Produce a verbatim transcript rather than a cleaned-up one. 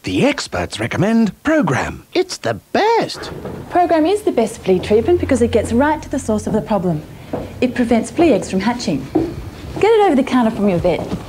The experts recommend Program. It's the best. Program is the best flea treatment because it gets right to the source of the problem. It prevents flea eggs from hatching. Get it over the counter from your vet.